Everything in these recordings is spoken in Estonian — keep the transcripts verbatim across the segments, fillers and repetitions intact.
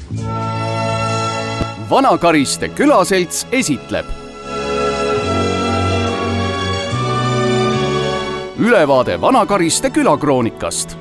Vana-Kariste külaselts esitleb ülevaade Vana-Kariste külakroonikast.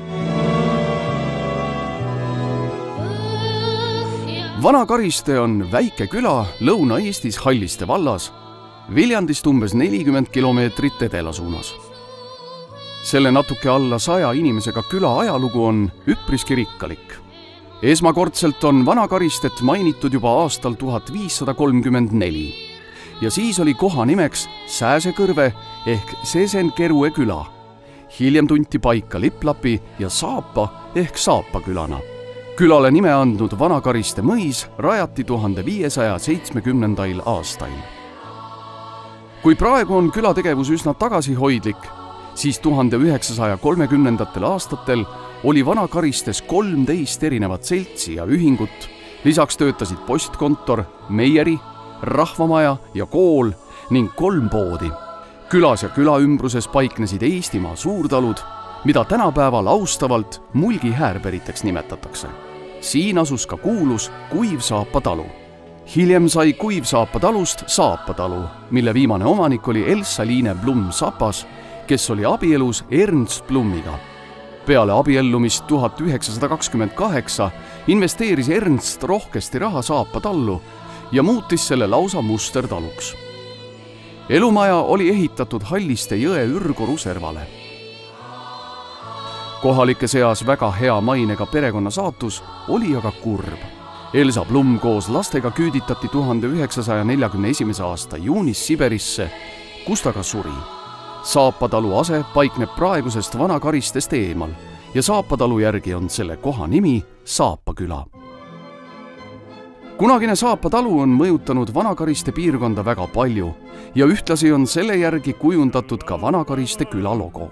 Vana-Kariste on väike küla Lõuna-Eestis Halliste vallas, Viljandist umbes nelikümmend kilomeetrit edela suunas. Selle natuke alla saja inimesega küla ajalugu on üpriski rikkalik. Esmakordselt on Vana-Karistet mainitud juba aastal tuhat viissada kolmkümmend neli ja siis oli koha nimeks Sääsekõrve ehk Sesenkerue küla. Hiljem tunti paika Liplapi ja Saapa ehk Saapa külana. Külale nime andnud Vana-Kariste mõis rajati tuhande viiesaja seitsmekümnendail aastail. Kui praegu on küla tegevus üsna tagasihoidlik, siis tuhande üheksasaja kolmekümnendatel aastatel oli Vana-Karistes kolmteist erinevat seltsi ja ühingut, lisaks töötasid postkontor, meieri, rahvamaja ja kool ning kolm poodi. Külas ja küla ümbruses paiknesid Eestimaa suurtalud, mida tänapäeval austavalt Mulgi häärberiteks nimetatakse. Siin asus ka kuulus Kuivsaapa talu. Hiljem sai Kuivsaapa talust Saapa talu, mille viimane omanik oli Elsa-Liine Blum-Sapas, kes oli abielus Ernst Blumiga. Peale abiellumist tuhat üheksasada kakskümmend kaheksa investeeris Ernst rohkesti raha Saapa tallu ja muutis selle lausa mustertaluks. Elumaja oli ehitatud Halliste jõe Ürgoru servale. Kohalike seas väga hea mainega perekonna saatus oli aga kurb. Elsa Blum koos lastega küüditati tuhande üheksasaja neljakümne esimese aasta juunis Siberisse, kus ta ka suri. Saapa talu ase paikneb praegusest Vana-Karistest eemal ja Saapa talu järgi on selle koha nimi Saapa küla. Kunagine Saapa talu on mõjutanud Vana-Kariste piirkonda väga palju ja ühtlasi on selle järgi kujundatud ka Vana-Kariste küla logo.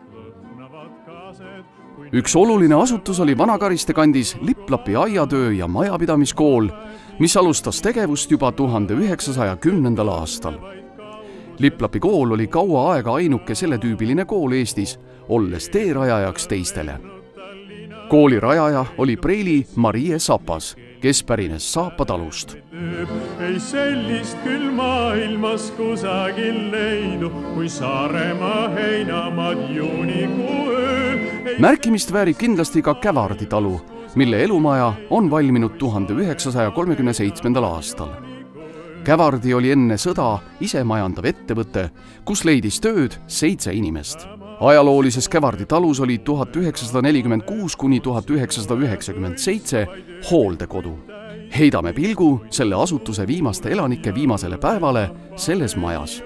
Üks oluline asutus oli Vana-Kariste kandis Liplapi aiatöö ja majapidamiskool, mis alustas tegevust juba tuhande üheksasaja kümnendal aastal. Liplapi kool oli kaua aega ainuke selle tüübiline kool Eestis, olles teerajajaks teistele. Kooli rajaja oli preili Marie Sapas, kes pärines Saapa talust. Ei sellist küll maailmas kusagil leidu, kui Saaremaa heinamad juunikuu öö. Märkimist väärib kindlasti ka Kävardi talu, mille elumaja on valminud tuhande üheksasaja kolmekümne seitsmendal aastal. Kävardi oli enne sõda ise majandav ettevõte, kus leidis tööd seitse inimest. Ajaloolises Kävardi talus oli tuhat üheksasada nelikümmend kuus kuni tuhat üheksasada üheksakümmend seitse hooldekodu. Heidame pilgu selle asutuse viimaste elanike viimasele päevale selles majas.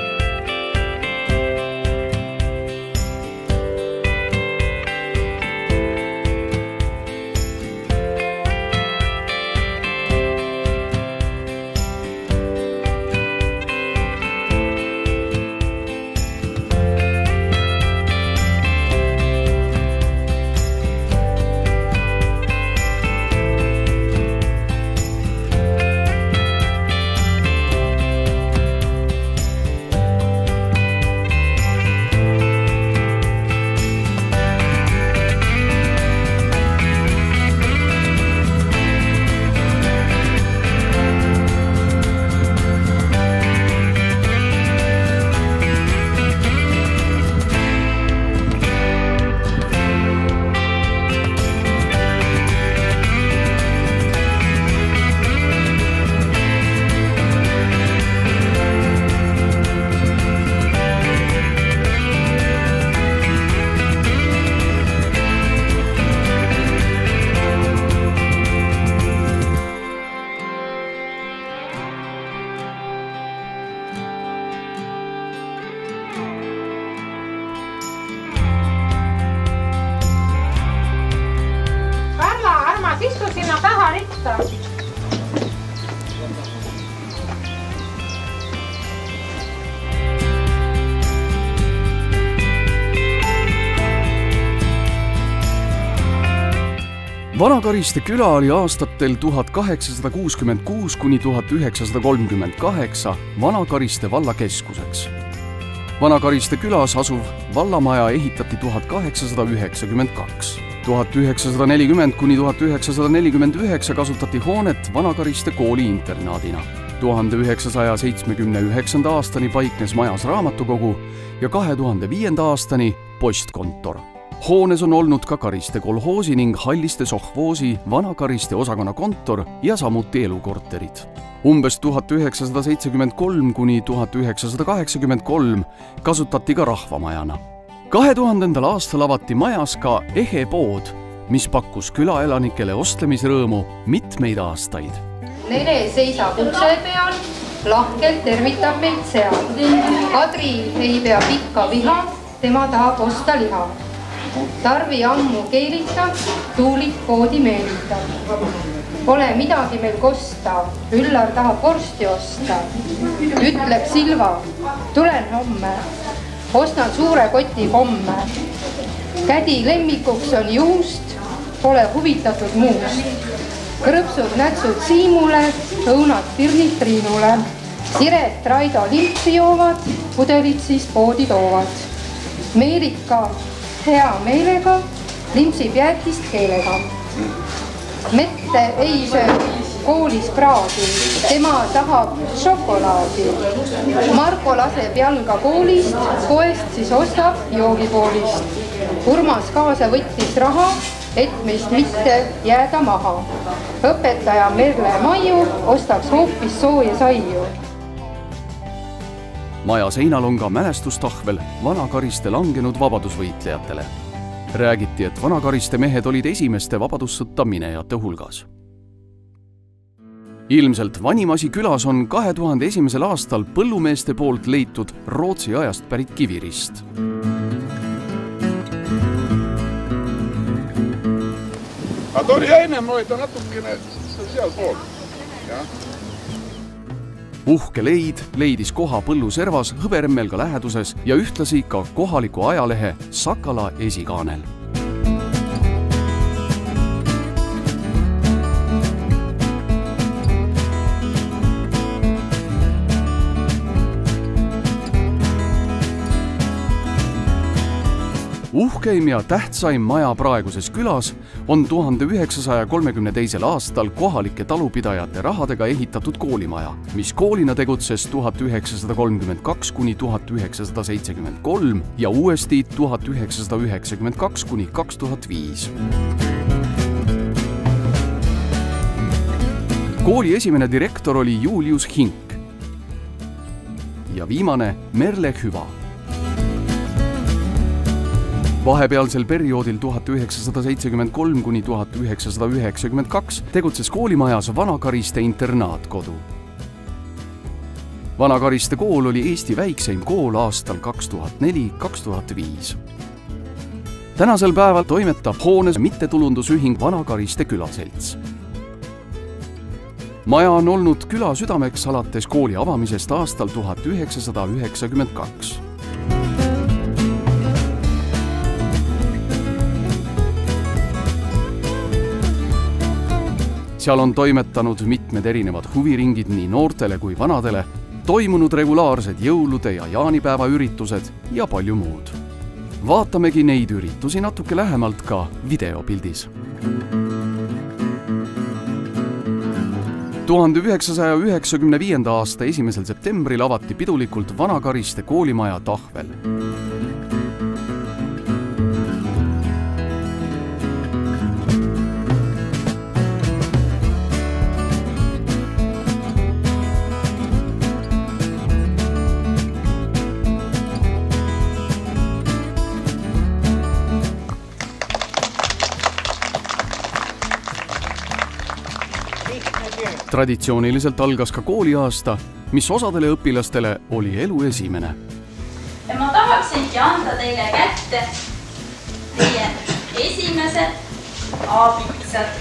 Istu sinna taha ritta. Vana-Kariste küla oli aastatel tuhat kaheksasada kuuskümmend kuus kuni tuhat üheksasada kolmkümmend kaheksa Vana-Kariste valla keskuseks. Vana-Kariste külas asuv vallamaja ehitati tuhat kaheksasada üheksakümmend kaks. tuhat üheksasada nelikümmend kuni tuhat üheksasada nelikümmend üheksa kasutati hoonet Vana-Kariste kooli internaadina. tuhande üheksasaja seitsmekümne üheksanda aastani paiknes majas raamatukogu ja kahe tuhande viienda aastani postkontor. Hoones on olnud ka Kariste kolhoosi ning Halliste sohvoosi Vana-Kariste osakonna kontor ja samuti elukorterid. Umbes tuhat üheksasada seitsekümmend kolm kuni tuhat üheksasada kaheksakümmend kolm kasutati ka rahvamajana. kahe tuhandendal aastal avati majas ka Ehe pood, mis pakkus külaelanikele ostlemisrõõmu mitmeid aastaid. Nere seisab ukse peal, lahkelt tervitab meid seal. Kadri ei pea pikka viha, tema tahab osta liha. Tarvi ammu keelitab, Tuulik poodi meelitab. Pole midagi meil kosta, Üllar tahab vorsti osta. Ütleb Silva, tulen homme, ostan suure koti homme. Kädi lemmikuks on juust, pole huvitatud muust. Krõpsud nätsud Siimule, õunad Pirnit Triinule. Siret Raido limpsi joovad, pudelid siis poodi toovad. Meerika hea meelega limpsib jääkist keelega. Mette ei söö koolis praadi, tema tahab šokolaadi. Marko laseb jalga koolist, poest siis ostab joogipoolist. Urmas kaasa võttis raha, et meist mitte jääda maha. Õpetaja Merle Maiu ostaks hoopis sooja saiu. Maja seinal on ka mälestustahvel Vana-Kariste langenud vabadusvõitlejatele. Räägiti, et Vana-Kariste mehed olid esimeste vabadussõtta minejate hulgas. Ilmselt Vanimasi külas on kahe tuhande esimesel aastal põllumeeste poolt leitud Rootsi ajast pärit kivirist. Aga oli ennem oli ta natukene seal pool. Uhke leid leidis koha põlluservas Hõberemmelga läheduses ja ühtlasi ka kohaliku ajalehe Sakala esikaanel. Uhkeim ja tähtsaim maja praeguses külas on tuhande üheksasaja kolmekümne teisel aastal kohalike talupidajate rahadega ehitatud koolimaja, mis koolina tegutses tuhat üheksasada kolmkümmend kaks kuni tuhat üheksasada seitsekümmend kolm ja uuesti tuhat üheksasada üheksakümmend kaks kuni kaks tuhat viis. Kooli esimene direktor oli Julius Hink ja viimane Merle Hüva. Vahepealsel perioodil tuhat üheksasada seitsekümmend kolm kuni tuhat üheksasada üheksakümmend kaks tegutses koolimajas Vana-Kariste internaatkodu. Vana-Kariste kool oli Eesti väikseim kool aastal kaks tuhat neli kuni kaks tuhat viis. Tänasel päeval toimetab hoones mittetulundusühing Vana-Kariste külaselts. Maja on olnud küla südameks alates kooli avamisest aastal tuhat üheksasada üheksakümmend kaks. Seal on toimetanud mitmed erinevad huviringid nii noortele kui vanadele, toimunud regulaarsed jõulude ja jaanipäeva üritused ja palju muud. Vaatamegi neid üritusi natuke lähemalt ka videopildis. tuhande üheksasaja üheksakümne viienda aasta esimesel septembril avati pidulikult Vana-Kariste koolimaja tahvel. Traditsiooniliselt algas ka kooliaasta, mis osadele õpilastele oli elu esimene. Ja ma tahaksingi anda teile kätte teie esimesed aabitsad.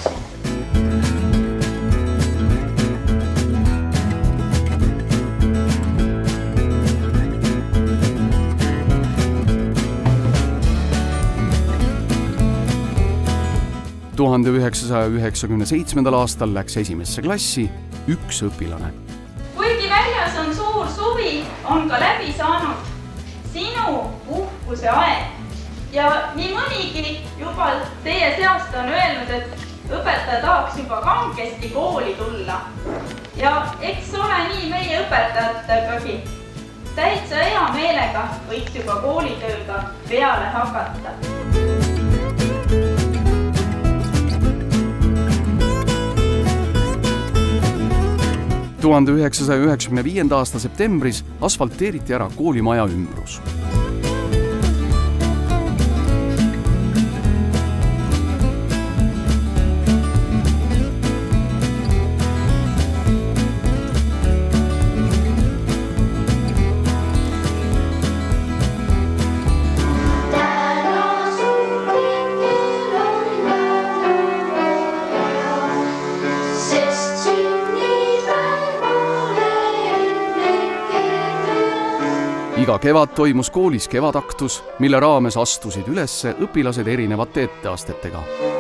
tuhande üheksasaja üheksakümne seitsmendal aastal läks esimesse klassi üks õpilane. Kuigi väljas on suur suvi, on ka läbi saanud sinu uhkuse aeg ja nii mõnigi juba teie seast on öelnud, et õpetaja tahaks juba kangesti kooli tulla. Ja eks ole nii meie õpetajatagagi. Täitsa hea meelega võiks juba koolitööga peale hakata. tuhande üheksasaja üheksakümne viienda aasta septembris asfalteeriti ära koolimaja ümbrus. Iga kevad toimus koolis kevadaktus, mille raames astusid ülesse õpilased erinevate etteastetega.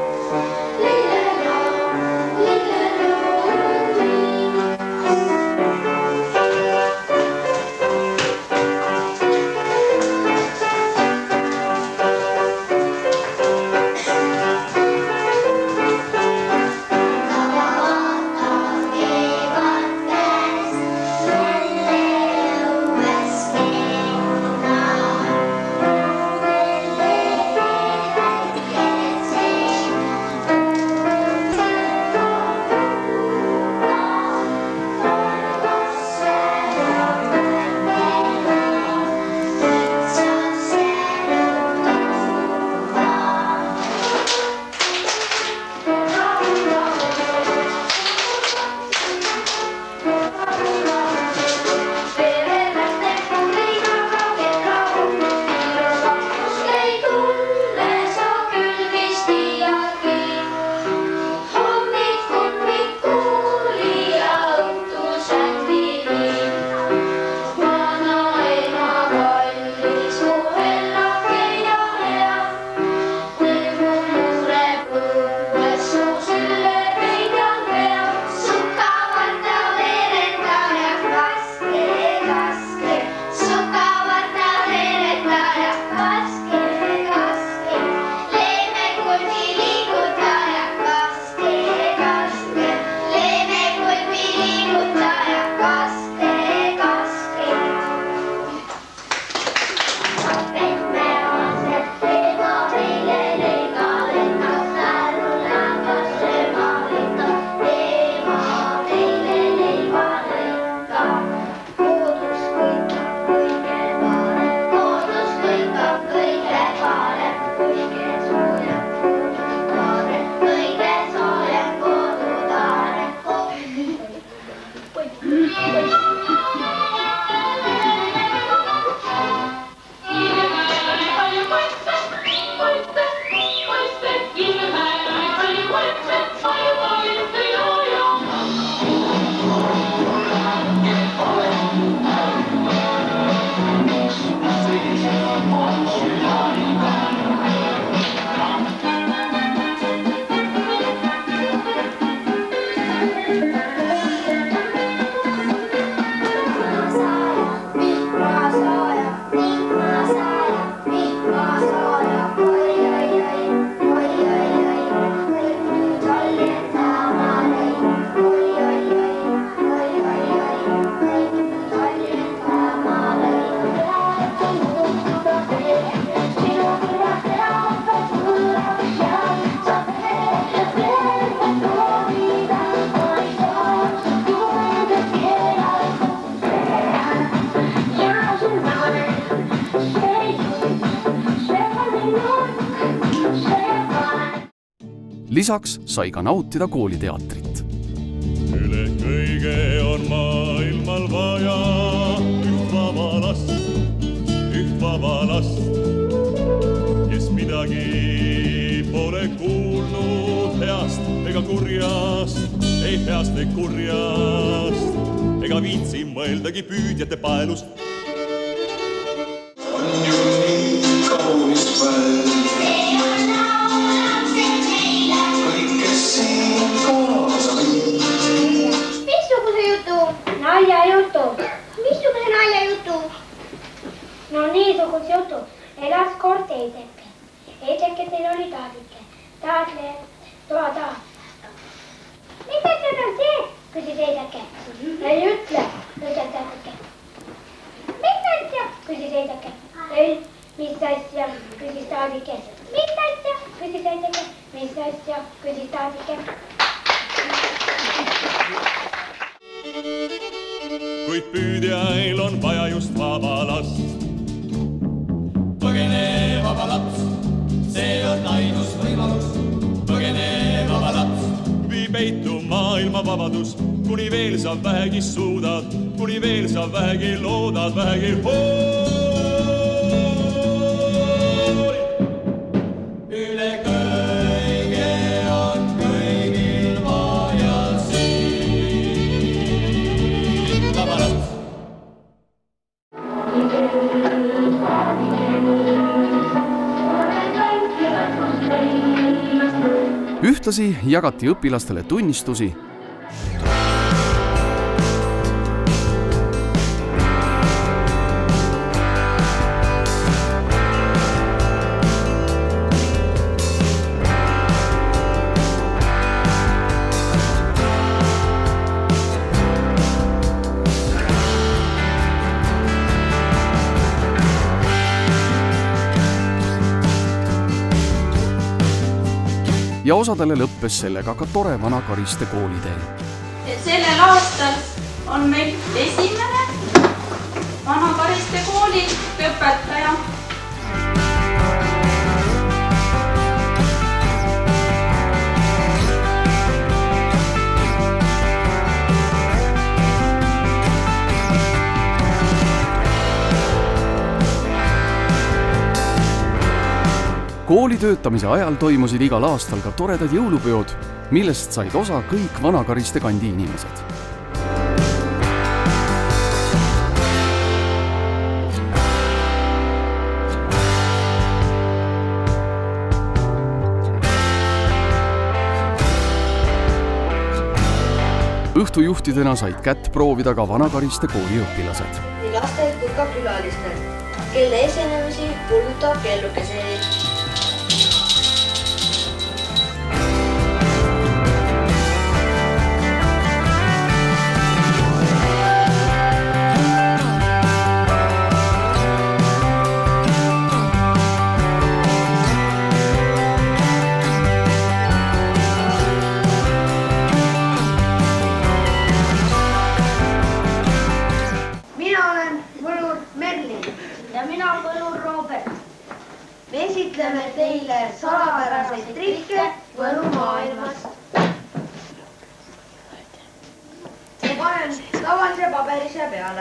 Lisaks sai ka nautida kooliteatrit. Üle kõige on maailmal vaja üht vaba last, üht vaba last, kes midagi pole kuulnud heast ega kurjast, ei heast ei kurjast, ega viitsi mõeldagi püüdjate paelust. On ju nii kaunis päev. Naljajutu. Missuguse naljajutu? No niisuguse jutu. Elas kord teiseke. Heideke teil oli taadike. Taadle toa taha. Mida seda teed, küsis Heideke. Ei ütle, ütles taadike. Mis asja, küsis Heideke. Ei, mis asja, küsis taadike. Mis asja, küsis Heideke. Mis asja, küsis taadike. Kuid püüdjail on vaja just vaba last. Põgene vaba laps, see on ainus võimalus. Põgene vaba laps. Vii peitu maailma vabadus, kuni veel sa vähegi suudad, kuni veel sa vähegi loodad, vähegi hoolid. Üle kõige on kõigil vaja siin vaba laps. Ühtlasi jagati õpilastele tunnistusi ja osadele lõppes sellega ka tore Vana-Kariste koolitee. Sellel aastal on meil esimene Vana-Kariste kooli õpetaja. Kooli töötamise ajal toimusid igal aastal ka toredad jõulupeod, millest said osa kõik Vana-Kariste kandi inimesed. Õhtujuhtidena said kätt proovida ka Vana-Kariste kooli õpilased. Nii lastel kui ka külalistel, kelle esinemisi puudutab kellukese. Me esitleme teile salapäraseid trikke Võru maailmas. Ma panen tavalise paberise peale.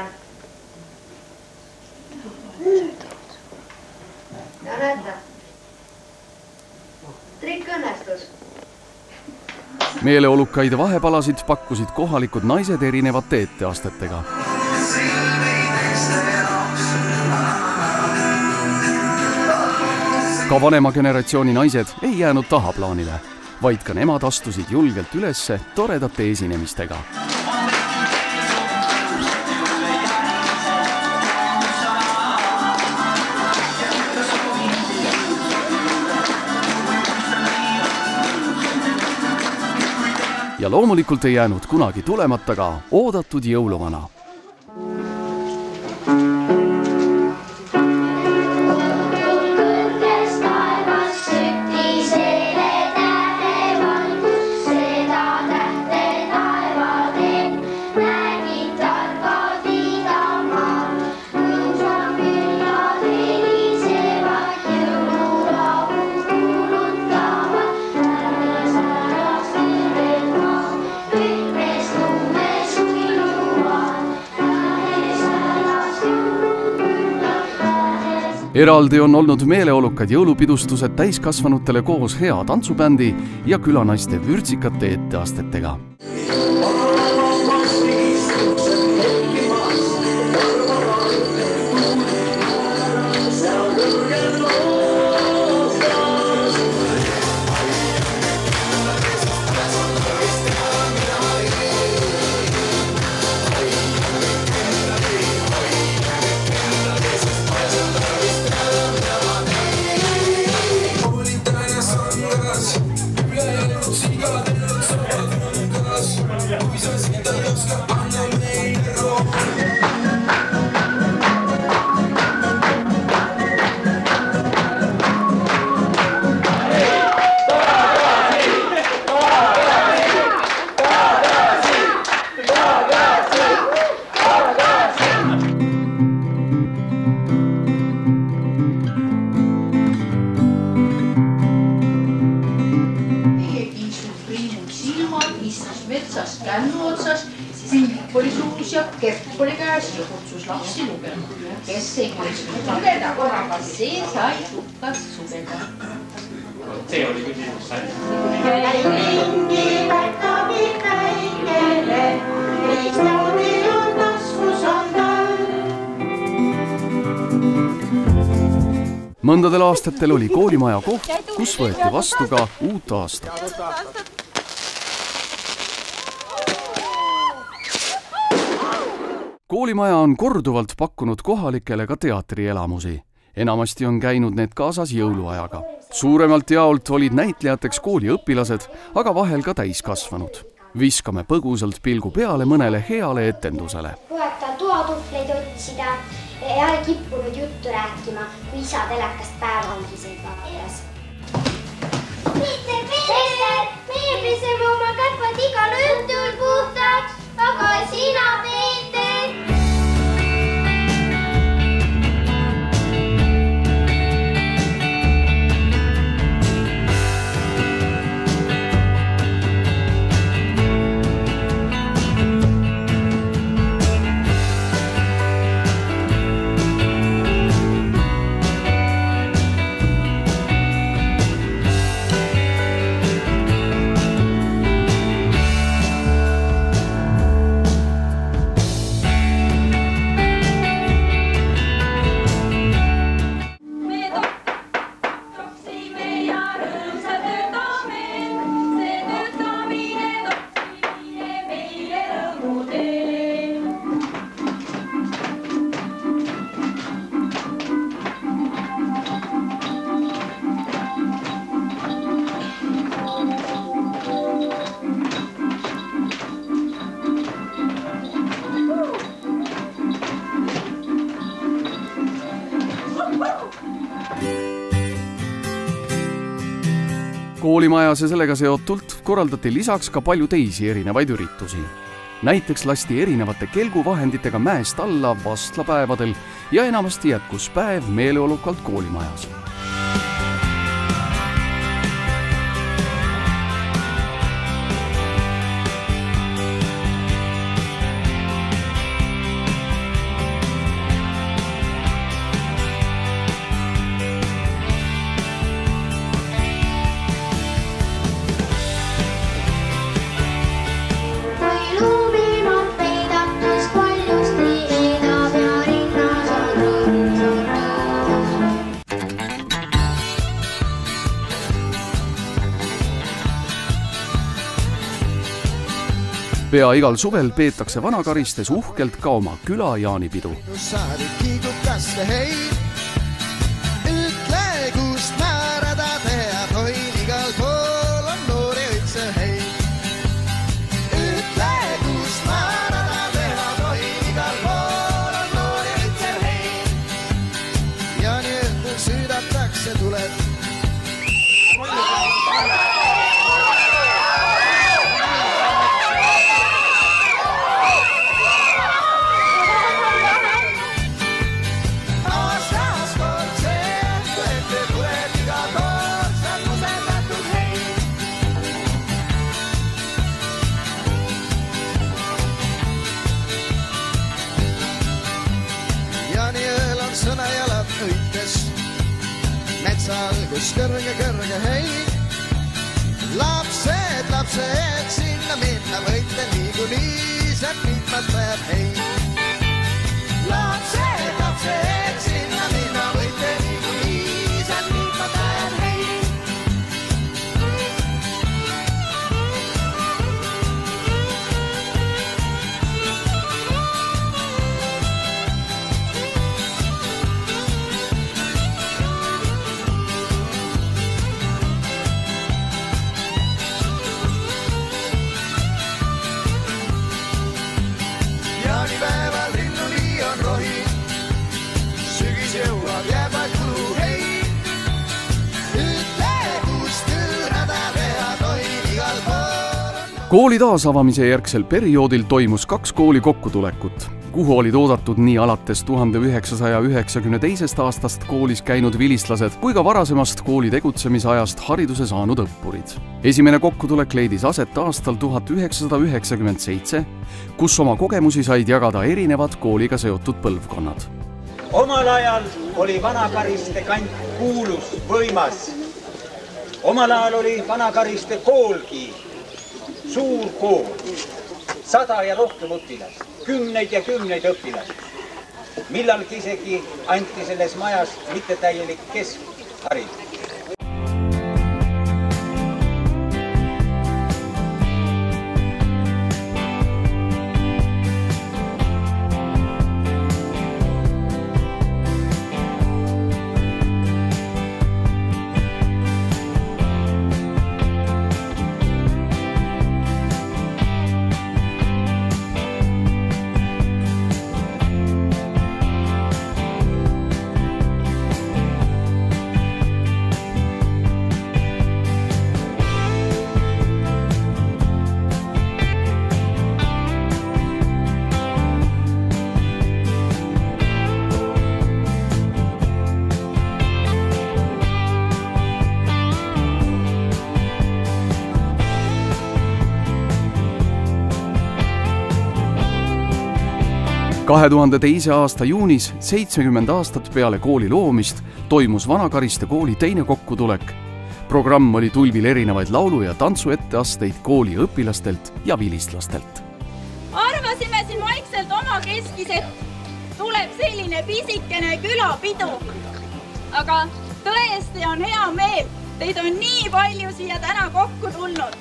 Ja näete, trikk õnnestus. Meeleolukaid vahepalasid pakkusid kohalikud naised erinevate etteastetega. Ka vanema generatsiooni naised ei jäänud tahaplaanile, vaid ka nemad astusid julgelt ülesse toredate esinemistega. Ja loomulikult ei jäänud kunagi tulemata ka oodatud jõuluvana. Eraldi on olnud meeleolukad jõulupidustused täiskasvanutele koos hea tantsubändi ja külanaiste vürtsikate etteastetega. metsas kännu otsas, Piip oli suus ja Kert oli käes ja kutsus lapsi lugema. Kes ei mõistnud lugeda korraga, see sai tukast sugeda. See oli küsimus sai. Käi ringi päkabid väikele, riistaudi on taskus on tal. Mõndadel aastatel oli koolimaja koht, kus võeti vastu ka uut aastat. Koolimaja on korduvalt pakkunud kohalikele ka teatrielamusi. Enamasti on käinud need kaasas jõuluajaga. Suuremalt jaolt olid näitlejateks kooliõpilased, aga vahel ka täiskasvanud. Viskame põgusalt pilgu peale mõnele heale etendusele. Puhata toatuhleid otsida ja ei kippunud juttu rääkima, kui isa telekast päevauudiseid vaatas. Peeter, Peeter, meie peseme oma käpad igal õhtul puhtaks, aga sina, Peeter! Koolimajas ja sellega seotult korraldati lisaks ka palju teisi erinevaid üritusi. Näiteks lasti erinevate kelguvahenditega mäest alla vastlapäevadel ja enamasti jätkus päev meeleolukalt koolimajas. Pea igal suvel peetakse Vanakaristes uhkelt ka oma küla jaanipidu. Ütle, kust määrada teha toin igal pool on noori üldse heid. Ütle, kust määrada teha toin igal pool on noori üldse heid. Ja nii õhtul süüdatakse tuleb. Metsal, kus kõrge, kõrge heid. Lapsed, lapsed, sinna minna võite niikuinii, sealt mitmalt läheb heid. Lapsed, lapsed, sinna minna võite niikuinii, sealt mitmalt läheb heid. Jaanipäeval linnuni on rohi, sügis jõuab jääb vaid kulu heid. Ütle, kust üürada teha toin igal pool. Kooli taasavamise järgsel perioodil toimus kaks kooli kokkutulekut. kuhu olid oodatud nii alates tuhande üheksasaja üheksakümne teisest aastast koolis käinud vilistlased kui ka varasemast kooli tegutsemisajast hariduse saanud õppurid. Esimene kokkutulek leidis aset aastal tuhat üheksasada üheksakümmend seitse, kus oma kogemusi said jagada erinevad kooliga seotud põlvkonnad. Omal ajal oli Vana-Kariste kant kuulus, võimas. Omal ajal oli Vana-Kariste koolgi, suur kool, sada ja rohkem õpilast, kümneid ja kümneid õpilast. Millalgi isegi anti selles majas mittetäielik keskharidus. kahe tuhande teise aasta juunis, seitsekümmend aastat peale kooli loomist, toimus Vana-Kariste kooli teine kokkutulek. Programm oli tulvil erinevaid laulu- ja tantsuetteasteid kooli õpilastelt ja vilistlastelt. Arvasime siin vaikselt oma keskis, et tuleb selline pisikene külapidu. Aga tõesti on hea meel, teid on nii palju siia täna kokku tulnud.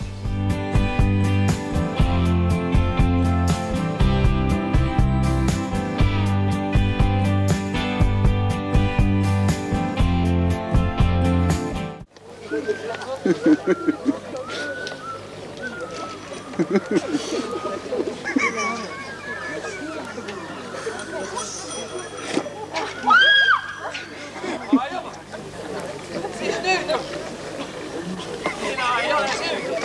Siis nüüd on. Sina ei ole selge.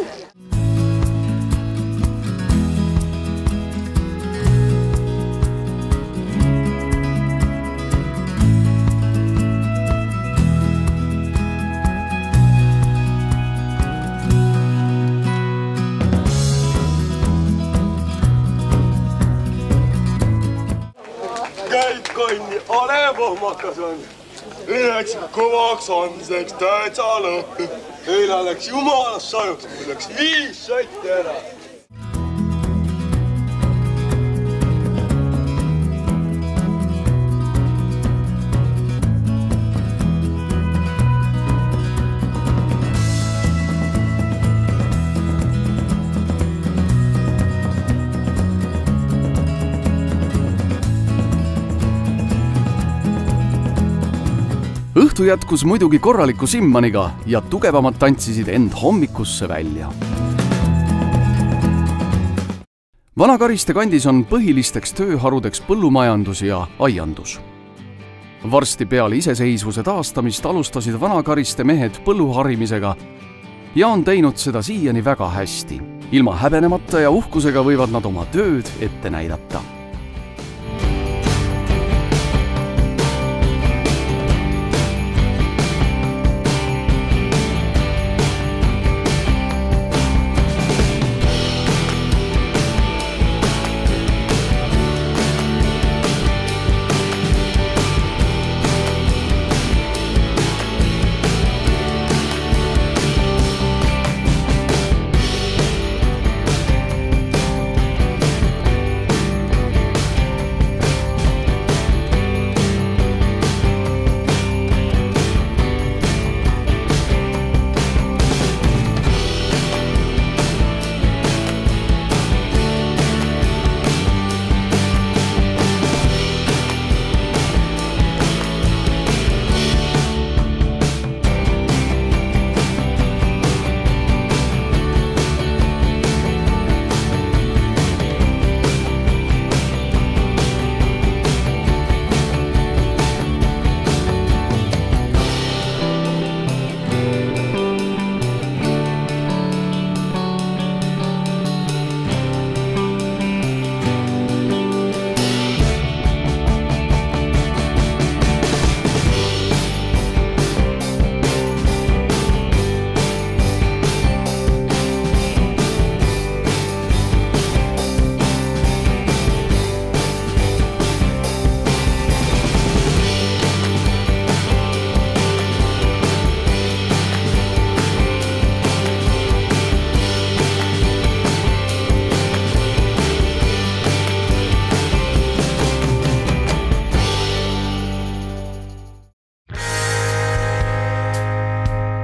Käid konni, ole pohmakas on. Üheks kõvaks andmiseks täitsa lõhki. Eile läks jumalast sajuks, mul läks viis sotti ära. Õhtu jätkus muidugi korraliku simmaniga ja tugevamad tantsisid end hommikusse välja. Vana-Kariste kandis on põhilisteks tööharudeks põllumajandus ja aiandus. Varsti peale iseseisvuse taastamist alustasid Vana-Kariste mehed põlluharimisega ja on teinud seda siiani väga hästi. Ilma häbenemata ja uhkusega võivad nad oma tööd ette näidata.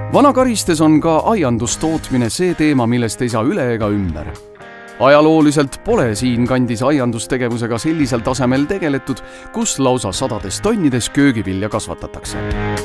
Vanakaristes on ka aiandustootmine see teema, millest ei saa üle ega ümber. Ajalooliselt pole siin kandis aiandustegevusega sellisel tasemel tegeletud, kus lausa sadades tonnides köögivilja kasvatatakse.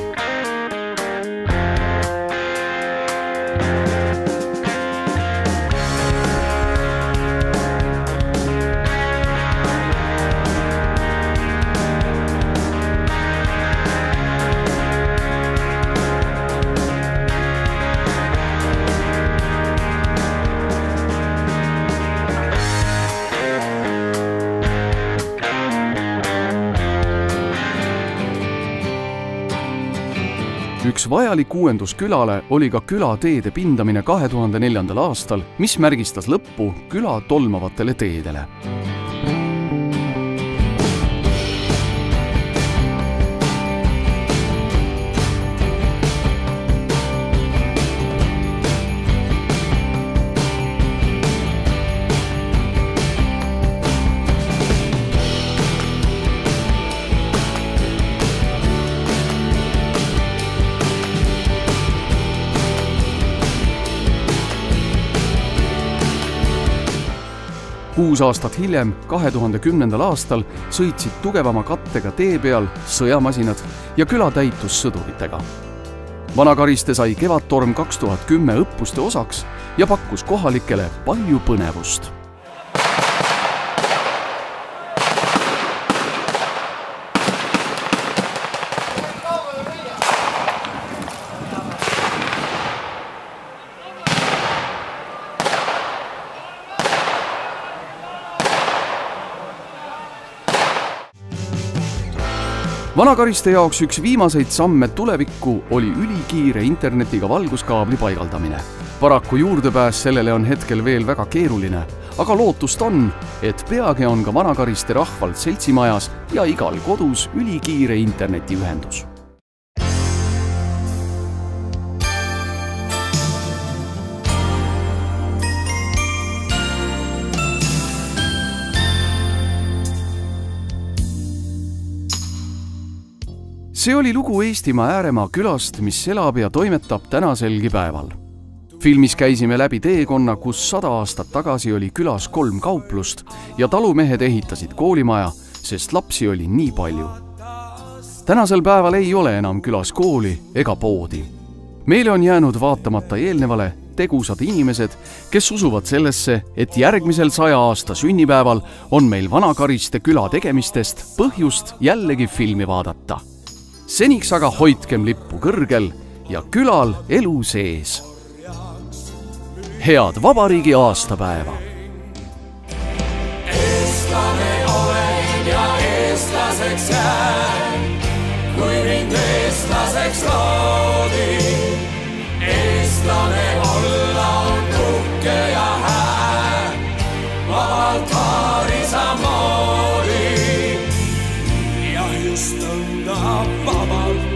Üks vajalik uuendus külale oli ka külateede pindamine kahe tuhande neljandal aastal, mis märgistas lõppu küla tolmavatele teedele. Kuus aastat hiljem, kahe tuhande kümnendal aastal, sõitsid tugevama kattega tee peal sõjamasinad ja küla täitus sõduritega. Vanakariste sai Kevadtorm kaks tuhat kümme õppuste osaks ja pakkus kohalikele palju põnevust. Vanakariste jaoks üks viimaseid samme tulevikku oli ülikiire internetiga valguskaabli paigaldamine. Paraku juurdepääs sellele on hetkel veel väga keeruline, aga lootust on, et peagi on ka Vanakariste rahvalt seltsimajas ja igal kodus ülikiire internetiühendus. See oli lugu Eestimaa ääremaa külast, mis elab ja toimetab tänaselgi päeval. Filmis käisime läbi teekonna, kus sada aastat tagasi oli külas kolm kauplust ja talumehed ehitasid koolimaja, sest lapsi oli nii palju. Tänasel päeval ei ole enam külas kooli ega poodi. Meile on jäänud vaatamata eelnevale tegusad inimesed, kes usuvad sellesse, et järgmisel saja aasta sünnipäeval on meil Vanakariste küla tegemistest põhjust jällegi filmi vaadata. Seniks aga hoidkem lippu kõrgel ja külal elu sees. Head vabariigi aastapäeva! Eestlane olen ja eestlaseks jään, kui mind eestlaseks loodi. Eestlane olla on uhke ja hää, vabalt haarisa moodi. Ja just nõnda vabalt